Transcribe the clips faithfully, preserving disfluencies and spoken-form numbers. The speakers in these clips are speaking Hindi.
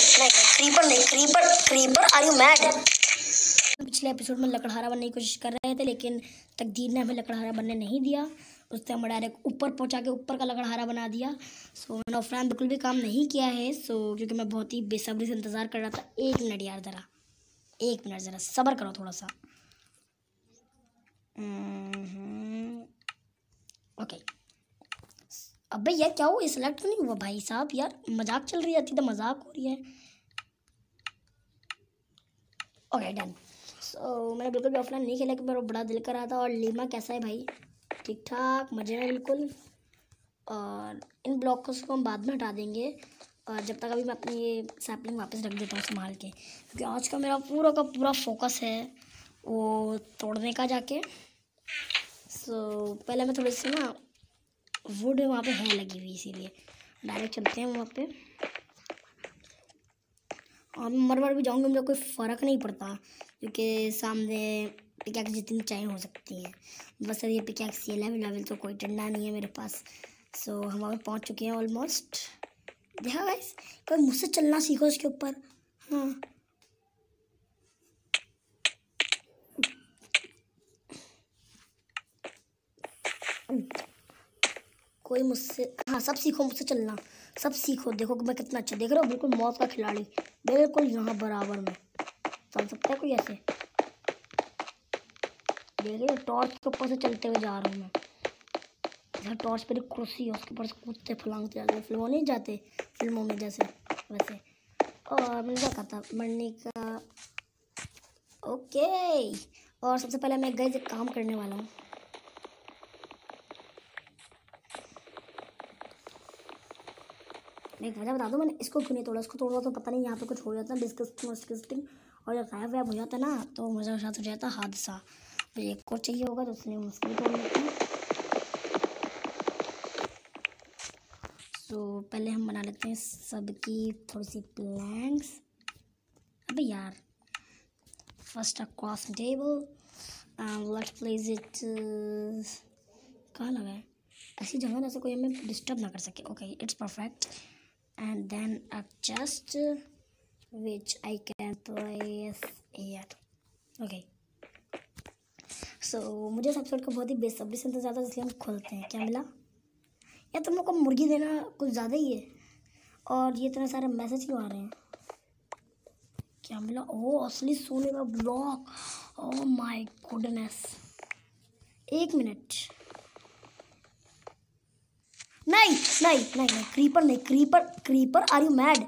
नहीं क्रीपर नहीं creeper creeper are you mad. पिछले एपिसोड में लकड़हारा बनने की कोशिश कर रहे थे, लेकिन तकदीर ने हमें लकड़हारा बनने नहीं दिया। उससे हमें डायरेक्ट ऊपर पहुंचा के ऊपर का लकड़हारा बना दिया। सो मैंने ऑफलाइन बिल्कुल भी काम नहीं किया है। सो क्योंकि मैं बहुत ही बेसब्री से इंतज़ार कर रहा था। एक मिनट यार, ज़रा एक मिनट ज़रा सब्र करो थोड़ा सा। ओके अबे यार क्या हुआ, सिलेक्ट क्यों नहीं हुआ भाई साहब? यार मजाक चल रही है, तो मजाक हो रही है। Okay done. सो मैंने बिल्कुल भी ऑफलाइन नहीं खेला, क्योंकि मेरा बड़ा दिल कर रहा था। और लीमा कैसा है भाई? ठीक ठाक, मज़े में बिल्कुल। और इन ब्लॉक्स को हम बाद में हटा देंगे, और जब तक अभी मैं अपनी ये सैपलिंग वापस रख देता हूँ संभाल के, क्योंकि आज का मेरा पूरा का पूरा फोकस है वो तोड़ने का जाके। सो पहले मैं थोड़ी सी ना वुड वहाँ पे है लगी हुई, इसीलिए डायरेक्ट चलते हैं वहाँ पे। और मर मर भी जाऊँगी, मुझे कोई फ़र्क नहीं पड़ता, क्योंकि सामने पिकैक्स जितनी चाहिए हो सकती हैं। बस ये पिकैक्स ये लेवल लेवल तो कोई डंडा नहीं है मेरे पास। सो हम वहाँ पहुँच चुके हैं ऑलमोस्ट। देखा गाइस, कोई मुझसे चलना सीखो इसके ऊपर। हाँ कोई मुझसे, हाँ सब सीखो मुझसे चलना, सब सीखो। देखो मैं कितना अच्छा, देख रहे हो, बिल्कुल मौत का खिलाड़ी, बिल्कुल यहाँ बराबर में चल सकता है कोई ऐसे। देखिए टॉर्च के ऊपर से चलते हुए जा रहा हूँ मैं। जहाँ टॉर्च पर एक कुर्सी है, उसके ऊपर से कूदते फलांगते जाते, फिल्मों नहीं जाते फिल्मों में जैसे वैसे। और मैंने क्या कहा था मरने का। ओके, और सबसे पहले मैं गाइस एक काम करने वाला हूँ। एक वजह बता दो, मैंने इसको क्यों नहीं तोड़ा। इसको तोड़ा तो पता नहीं यहाँ पे कुछ हो जाता है डिस्कस्टिंग डिस्कस्टिंग, और जब गायब वायब हो जाता ना तो मज़ा साथ हो जाता हादसा। तो एक को चाहिए होगा तो उसने मुझको भी तोड़ लेते हैं। सो पहले हम बना लेते हैं सबकी थोड़ी सी प्लैंक्स। अबे यार, first a crossing table, let's place it. कहाँ लगा है? ऐसी जगह जैसे कोई हमें डिस्टर्ब ना कर सके। Okay it's perfect. And then a chest which I can place here. Okay. So मुझे इस एपिसोड का बहुत ही बेसब्री से इंतजार था, इसलिए हम खोलते हैं। क्या मिला? या तुम लोग को मुर्गी देना कुछ ज़्यादा ही है। और ये इतने सारे मैसेज क्यों आ रहे हैं? क्या मिला? ओह असली सोने का ब्लॉक। Oh my goodness. एक मिनट, नहीं नहीं नहीं नहीं क्रीपर नहीं creeper creeper are you mad?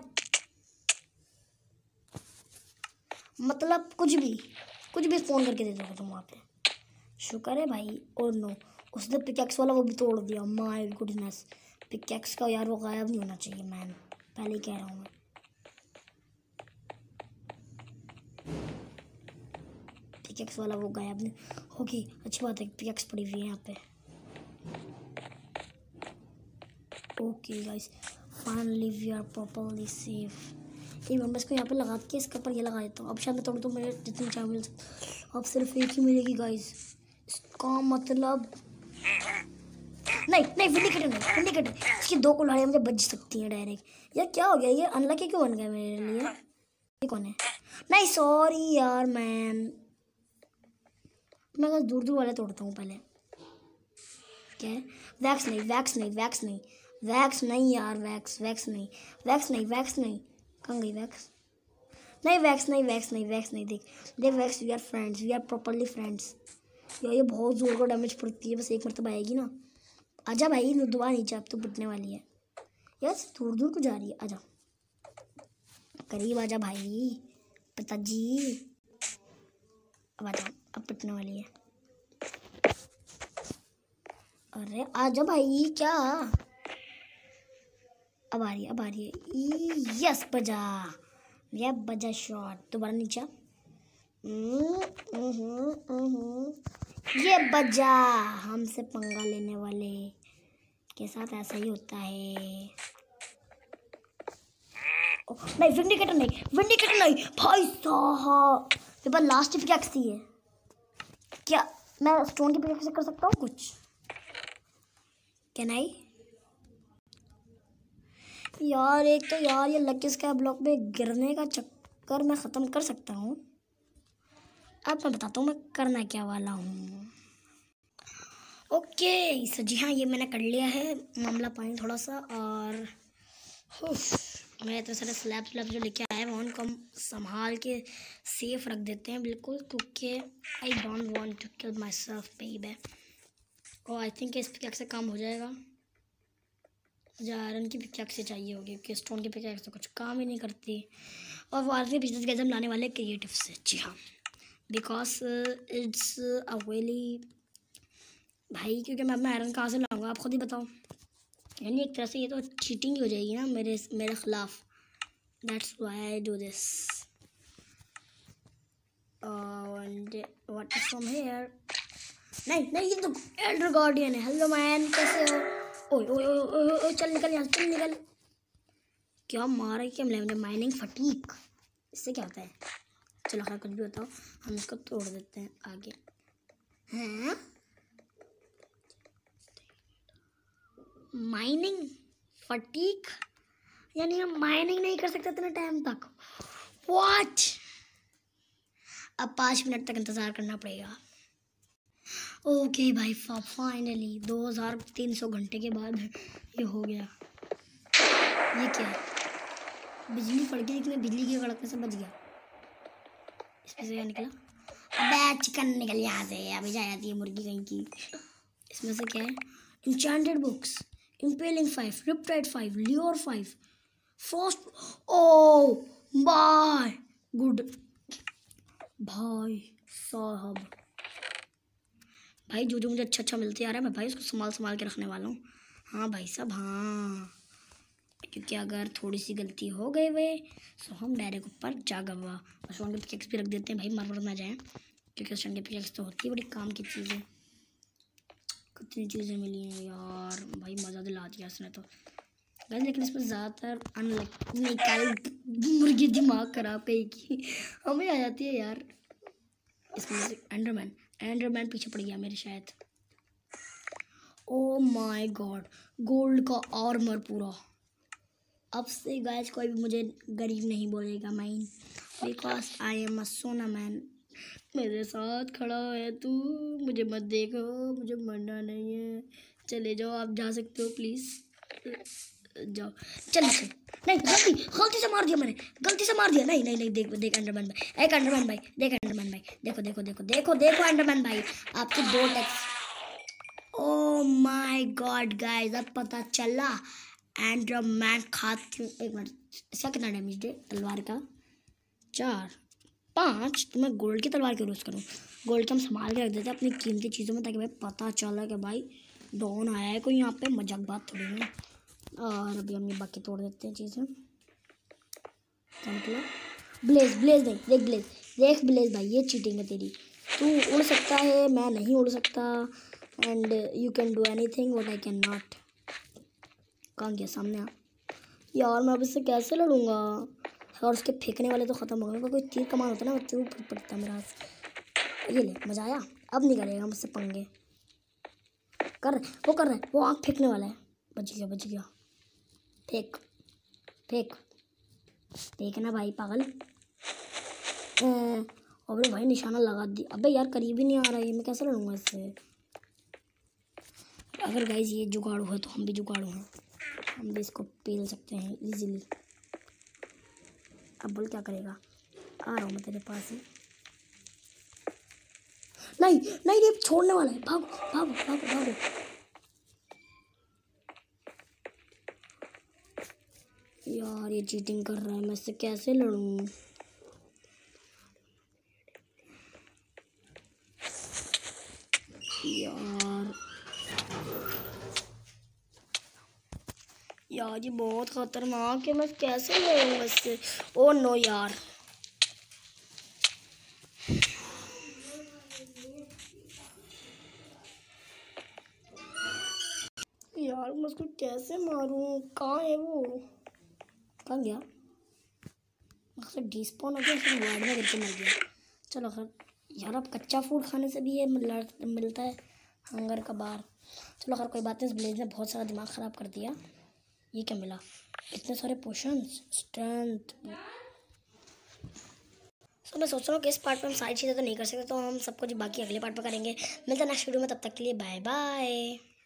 मतलब कुछ भी कुछ भी फोन करके दे दोगे तुम वहाँ पे? शुक्र है भाई। और नो, उसने पिकैक्स वाला वो भी तोड़ दिया। माय गुडनेस, पिकैक्स का यार वो गायब नहीं होना चाहिए मैन, पहले ही कह रहा हूँ मैं। पिकैक्स वाला वो गायब नहीं होगी, अच्छी बात है। पिकैक्स पड़ी हुई है यहाँ पे। Okay guys, finally we are properly safe. एक मैं इसको यहाँ पे लगा के इसके ऊपर ये लगा देता हूँ। अब शायद मैं तोड़ूँ तो मेरे जितनी चाय मिल सकती, अब सिर्फ एक ही मिलेगी गाइस। इसका मतलब नहीं नहीं विंडिकेटर नहीं विंडिकेटर, इसकी दो कुल्हाड़ियाँ मुझे बच सकती हैं डायरेक्ट। यार क्या हो गया, ये अनलकी क्यों बन गया मेरे लिए? ये कौन है? नहीं सॉरी यार मैन, मैं बस दूर दूर वाले तोड़ता हूँ पहले। क्या है? वैक्स नहीं वैक्स नहीं वैक्स नहीं वैक्स नहीं यार, वैक्स वैक्स नहीं वैक्स नहीं वैक्स नहीं कहाँ गई वैक्स? नहीं वैक्स नहीं वैक्स नहीं वैक्स नहीं देख देख wax, we are friends, we are properly friends. यार ये बहुत जोर का डैमेज पड़ती है, बस एक मरतबा आएगी ना। आजा भाई, दुआ नीचे, अब तो पिटने वाली है यार, दूर दूर को जा रही है। आजा करीब आजा भाई पिताजी, अब आजा, अब पिटने वाली है। अरे आजा भाई, क्या अब आ रही है अब आ रही है। यस बजा, ये बजा शॉट। दोबारा नीचे, ये बजा। हमसे पंगा लेने वाले के साथ ऐसा ही होता है। नहीं विंडिकेटर नहीं विंडिकेटर नहीं भाई साहब, मेरे पास लास्ट पिकैक्स थी है। क्या मैं स्टोन की पिकैक्स से कर सकता हूँ कुछ? Can I? यार एक तो यार ये लकी स्काई ब्लॉक में गिरने का चक्कर मैं ख़त्म कर सकता हूँ। अब मैं बताता हूँ मैं करना क्या वाला हूँ। ओके सो जी हाँ, ये मैंने कर लिया है मामला पानी थोड़ा सा। और मैं इतने सारे स्लैब स्लैब जो लेके आए हैं उनको हम संभाल के सेफ रख देते हैं बिल्कुल, क्योंकि I don't want to kill myself baby. और आई थिंक इस पिकैक्स से काम हो जाएगा। मुझे आयरन की पिकैक्स से चाहिए होगी क्योंकि स्टोन की पिकैक्स तो कुछ काम ही नहीं करती। और वो आखिरी बिजनेस गैस हम लाने वाले क्रिएटिव से। जी हाँ, बिकॉज इट्स अ वेली भाई, क्योंकि मैं अपना आयरन कहाँ से लाऊंगा आप खुद ही बताओ। यानी एक तरह से ये तो चीटिंग ही हो जाएगी ना मेरे मेरे खिलाफ। That's why I do this. And what is from here? नहीं नहीं, ये तो एल्डर गार्डियन है। हेलो मैन, कैसे हो? ओए ओए ओए ओए, चल निकल यहाँ, चल निकल। क्या मारा है क्या मिला मुझे? माइनिंग फटीक, इससे क्या होता है? चलो खैर कुछ भी बताओ, हम इसको तोड़ देते हैं आगे। हैं माइनिंग फटीक, यानी हम माइनिंग नहीं कर सकते इतने टाइम तक? व्हाट? अब पाँच मिनट तक इंतज़ार करना पड़ेगा। ओके भाई, फाइनली दो हज़ार तीन सौ घंटे के बाद ये हो गया। ये क्या है? बिजली पड़ गई लेकिन बिजली के कड़कने से बच गया। इसमें से क्या निकला? अबे चिकन निकल यहाँ से, अभी जा जाती है मुर्गी कहीं की। इसमें से क्या है? Enchanted books, impaling five, riptide five, lure five, first. Oh bye good भाई साहब, भाई जो जो मुझे अच्छा अच्छा मिलते आ रहा है मैं भाई उसको संभाल संभाल के रखने वाला हूँ। हाँ भाई साहब हाँ, क्योंकि अगर थोड़ी सी गलती हो गई वे तो हम डायरेक्ट ऊपर जा गवा। और स्टोन के पिकैक्स भी रख देते हैं भाई, मर मर ना जाए, क्योंकि स्टोन के पिकैक्स तो होती है बड़ी काम की चीज़ें। कितनी चीज़ें मिली हैं यार भाई, मज़ा दिला दिया इसने तो। गाइस लेकिन इसमें ज़्यादातर अनलक निकाल मुर्गी दिमाग खराब कहीं की हमें आ जाती है यार। इसमें एंडरमैन एंडरमैन पीछे पड़ गया मेरे शायद। ओ माय गॉड, गोल्ड का आर्मर पूरा। अब से गाइस कोई भी मुझे गरीब नहीं बोलेगा mine, because I am a सोना मैन। मेरे साथ खड़ा है तू, मुझे मत देखो, मुझे मरना नहीं है। चले जाओ, आप जा सकते हो प्लीज़ जाओ। चल चल, नहीं गलती गलती से मार दिया मैंने, गलती से मार दिया। नहीं नहीं नहीं, देख देख अंडरमैन भाई, एक अंडरमैन भाई, देख अंडरमैन भाई, देखो देखो देखो देखो देखो अंडरमैन भाई, आपकी दो टैक्स। ओ माय गॉड गाइस, अब पता चला एंडरमैन खाती। एक मिनट, इसका कितना डैमेज दे तलवार का? चार पाँच। तो मैं गोल्ड की तलवार क्यों यूज़ करूँ? गोल्ड के हम संभाल के रख देते हैं अपनी कीमती चीज़ों में, ताकि भाई पता चला कि भाई डॉन आया है कोई यहाँ पे, मजाक बात थोड़ी है। और अभी हम ये बाकी तोड़ देते हैं चीज़ें। मतलब ब्लेज ब्लेज नहीं, देख ब्लेज देख ब्लेज भाई, ये चीटिंग है तेरी। तू उड़ सकता है, मैं नहीं उड़ सकता। And you can do anything what I can not. कहाँ गया? सामने आ यार, मैं अब इससे कैसे लड़ूंगा? और उसके फेंकने वाले तो ख़त्म हो गए। कोई तीर कमान होता ना, वो तीर फट पड़ता है मेरा हाथ। ये ले, मज़ा आया। अब नहीं करेगा मुझसे पंगे। कर रहे वो कर रहा है, वो आँख फेंकने वाला है। बच गया बच गया। फेंक फेंक फेंकना भाई पागल। अबे भाई निशाना लगा दी। अबे यार करीब ही नहीं आ रहा है, मैं कैसे लड़ूंगा इससे? अगर गाइस ये जुगाड़ू है तो हम भी जुगाड़ू हैं, हम भी इसको पेल सकते हैं इजीली। अब बोल क्या करेगा? आ रहा हूँ मैं तेरे पास ही। नहीं नहीं, ये छोड़ने वाला है। भागो भागो भागो भागो। यार ये चीटिंग कर रहा है, मैं इससे कैसे लड़ूं? यार यार ये बहुत खतरनाक है, मैं कैसे लड़ूंगा इससे? ओ नो यार, यार मैं उसको कैसे मारूं? कहाँ है वो? कहाँ गया? अक्सर डिस्पॉन हो गया, फिर वार्ड में करके मर गया। चलो खैर यार, अब कच्चा फूड खाने से भी ये मिलता है हंगर का बार। चलो खैर कोई बात नहीं, इस ब्लेज ने बहुत सारा दिमाग ख़राब कर दिया। ये क्या मिला? इतने सारे पोशंस, स्ट्रेंथ। सो मैं सोच रहा हूँ कि इस पार्ट में हम सारी चीज़ें तो नहीं कर सकते, तो हम सब कुछ बाकी अगले पार्ट में करेंगे। मिलते हैं नेक्स्ट वीडियो में, तब तक के लिए बाय बाय।